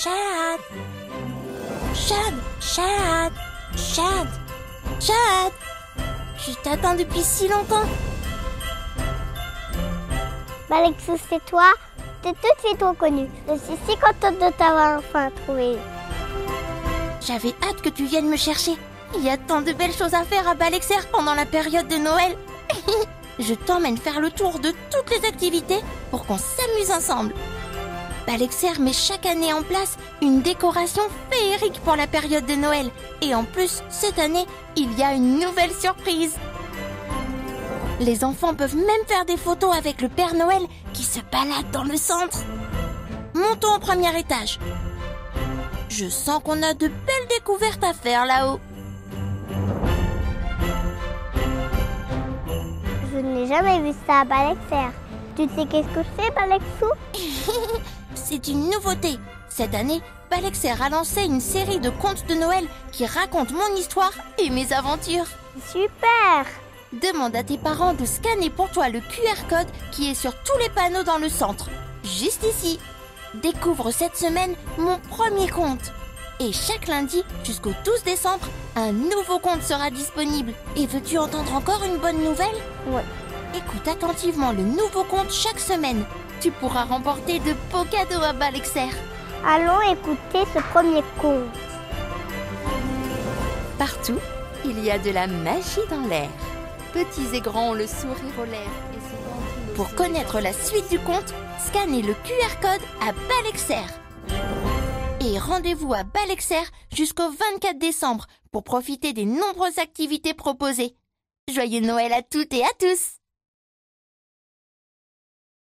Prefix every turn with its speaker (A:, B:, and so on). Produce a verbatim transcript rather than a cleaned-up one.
A: Chad, Chad, Chad, Chad, Chad. Je t'attends depuis si longtemps.
B: Balexou, c'est toi? T'es tout de suite reconnue. Je suis si contente de t'avoir enfin trouvé.
A: J'avais hâte que tu viennes me chercher. Il y a tant de belles choses à faire à Balexer pendant la période de Noël. Je t'emmène faire le tour de toutes les activités pour qu'on s'amuse ensemble. Balexer met chaque année en place une décoration féerique pour la période de Noël. Et en plus, cette année, il y a une nouvelle surprise. Les enfants peuvent même faire des photos avec le Père Noël qui se balade dans le centre. Montons au premier étage. Je sens qu'on a de belles découvertes à faire là-haut.
B: Je n'ai jamais vu ça à Balexer. Tu sais qu'est-ce que c'est, Balexou?
A: C'est une nouveauté. Cette année, Balexer a lancé une série de contes de Noël qui racontent mon histoire et mes aventures.
B: Super!
A: Demande à tes parents de scanner pour toi le Q R code qui est sur tous les panneaux dans le centre, juste ici. Découvre cette semaine mon premier conte. Et chaque lundi jusqu'au douze décembre, un nouveau conte sera disponible. Et veux-tu entendre encore une bonne nouvelle?
B: Ouais.
A: Écoute attentivement le nouveau conte chaque semaine. Tu pourras remporter de beaux cadeaux à Balexer.
B: Allons écouter ce premier conte.
C: Partout, il y a de la magie dans l'air. Petits et grands ont le sourire aux lèvres. Et se vendent
A: Pour connaître la suite du conte, scannez le Q R code à Balexer. Et rendez-vous à Balexer jusqu'au vingt-quatre décembre pour profiter des nombreuses activités proposées. Joyeux Noël à toutes et à tous!